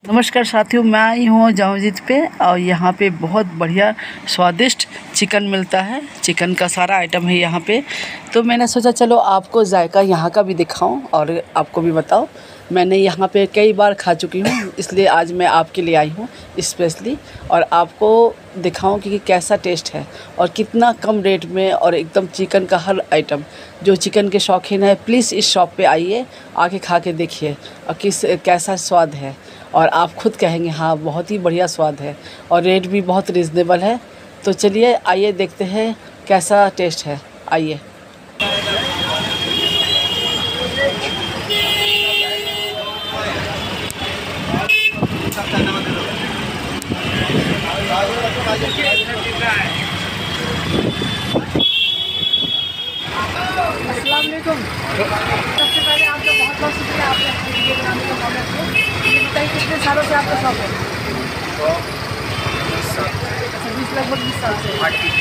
नमस्कार साथियों, मैं आई हूँ जामजिद पे और यहाँ पे बहुत बढ़िया स्वादिष्ट चिकन मिलता है। चिकन का सारा आइटम है यहाँ पे। तो मैंने सोचा चलो आपको जायका यहाँ का भी दिखाऊं और आपको भी बताओ। मैंने यहाँ पे कई बार खा चुकी हूँ, इसलिए आज मैं आपके लिए आई हूँ स्पेशली, और आपको दिखाऊं कि कैसा टेस्ट है और कितना कम रेट में, और एकदम चिकन का हर आइटम। जो चिकन के शौकीन है प्लीज़ इस शॉप पे आइए, आके खा के देखिए और कैसा स्वाद है, और आप खुद कहेंगे हाँ बहुत ही बढ़िया स्वाद है, और रेट भी बहुत रिजनेबल है। तो चलिए आइए देखते हैं कैसा टेस्ट है, आइए। अस्सलाम वालेकुम। सबसे पहले आपका बहुत बहुत शुक्रिया, आपने अपनी वीडियो बनाने का मौका दिया। ये बताइए कितने सालों से आपका शौक है? लगभग 20 साल से।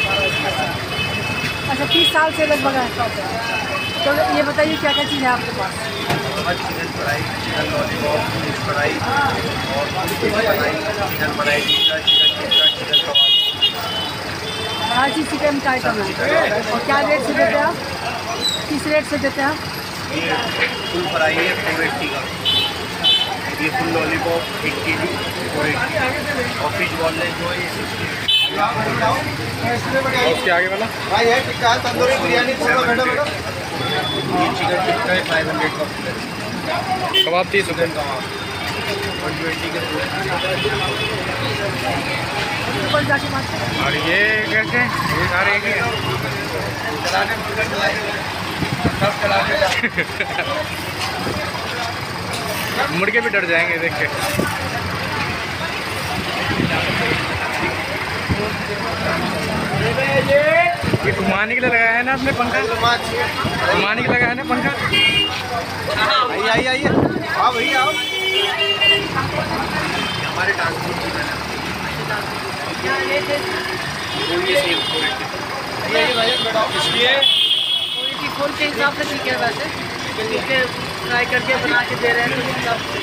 अच्छा 30 साल से लगभग है शौक है। तो ये बताइए क्या क्या चीज़ है आपके पास? Chicken fry, chicken lollipop, fish fry और fish fry, chicken fry, chicken tikka, chicken kebab. हर चीज़ चिकन का आइटम है। और क्या रेट से देते हैं आप? किस रेट से देते हैं आप? ये फुल फ्राई है 280 का, ये फुल लॉलीपॉप 1 kg और 1 और फिश बॉललेस जो है ये 60। उसके आगे वाला भाई है टिक्का, तंदूरी बिरयानी, थोड़ा बैठो बैठो। ये चिकन टिक्का है 500 का, कबाब 30 रुपये, कबाब 120 के। और ये कैसे ये सारे एक ही हैं? सब चलाने मुड़ के भी डर जाएंगे देख के। ये घुमाने के लिए लगाया है ना आपने पंखा? घुमाने के लिए लगाया है ना पंखा? आइए आइए हाँ भैया आओ। हमारे ट्रांसपोर्ट की क्वालिटी फुल के हिसाब से ठीक है, वैसे ठीक है, फ्राई करके बना के दे रहे हैं तो हिसाब से।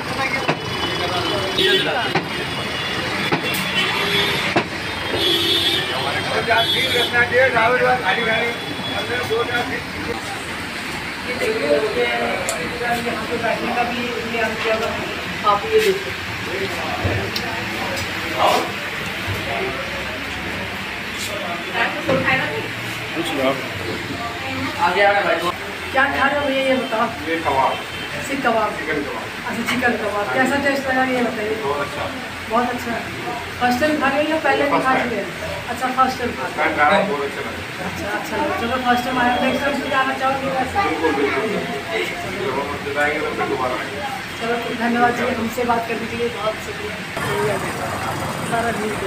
यहाँ पे बैठने का भी इंतजाम किया हुआ है, आप ये देखिए। आगे आ रहा है। क्या खा रहे हो भैया ये बताओ? ये कबाब, सीख कबाब। चिकन कबाब अच्छा चिकन कबाब कैसा टेस्ट लगा ये बताइए? बहुत अच्छा। बहुत अच्छा है। फर्स्ट टाइम खा रहे हो या पहले भी खा चुके हैं? अच्छा फर्स्ट टाइम खा रहे हैं। बहुत अच्छा लगा। अच्छा अच्छा लगा। चलो फर्स्ट टाइम आया, नेक्स्ट टाइम से जाना चाहोगे वैसे? चलो धन्यवाद जी, हमसे बात करने के लिए बहुत शुक्रिया। सारा न्यूज़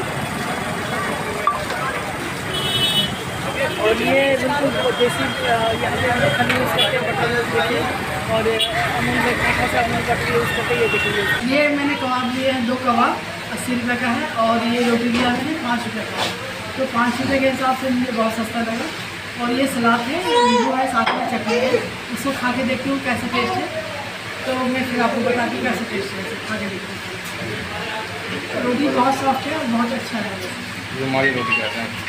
और ये बिल्कुल देसी यहाँ पे हम खली यूज़ करते हैं, बटर देखिए, और अमूल में खटा सा अमूल बटर यूज़ करते हैं। ये देखिए, ये मैंने कबाब लिए हैं, 2 कबाब 80 रुपये का है, और ये रोटी लिया मैंने 5 रुपये का है। तो 5 रुपये के हिसाब से मुझे बहुत सस्ता लगा। और ये सलाद है, नींबू है, साथ में चटनी है। इसको खा के देखती हूँ कैसा टेस्ट है, तो मैं फिर आपको बताती हूँ कैसा टेस्ट है। खा के देखती हूँ। रोटी बहुत सॉफ्ट है और बहुत अच्छा है। रुमाली रोटी कहते हैं।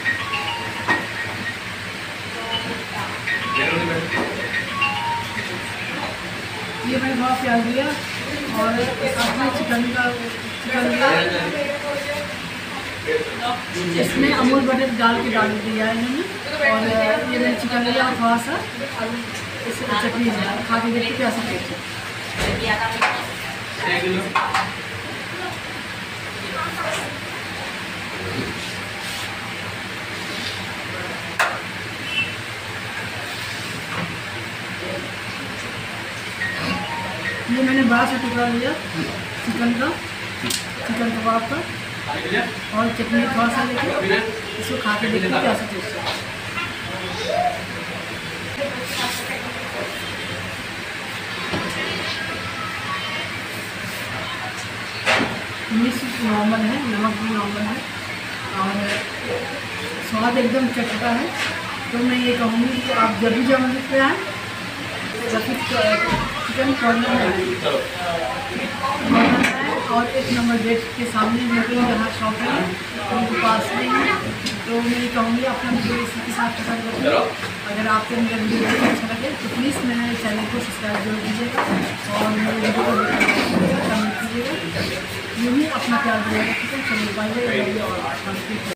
ये मैंने बहुत प्याज दिया, और साथ में चिकन दिया, इसमें अमूल बटर डाल के डाल दिया है इन्होंने। और ये मैंने चिकन लिया और थोड़ा सा इससे चटनी है, खा के देखते कैसा टेस्ट है। ये मैंने बड़ा सा टुकड़ा लिया चिकन का, चिकन कबाब का, और चटनी थोड़ा सा लेके इसको खा के देखते कैसा टेस्ट है। मिर्च नॉर्मल है, नमक भी नॉर्मल है, और स्वाद एकदम चटपटा है। तो मैं ये कहूँगी कि आप जब भी जामजिद पे आएँ चिकन कॉर्नर है और 1 नंबर गेट के सामने मेरे यहाँ शॉप है, उनके पास में है। तो मैं ये कहूँगी अपना वीडियो इसी के साथ खत्म करते हैं। अगर आपको मेरा वीडियो अच्छा लगे तो प्लीज़ मेरे चैनल को सब्सक्राइब जरूर कीजिएगा और मेरे वीडियो को कमेंट कीजिएगा। यूँ ही अपना प्यार बनाए रखिएगा। चलिए बाय बाय।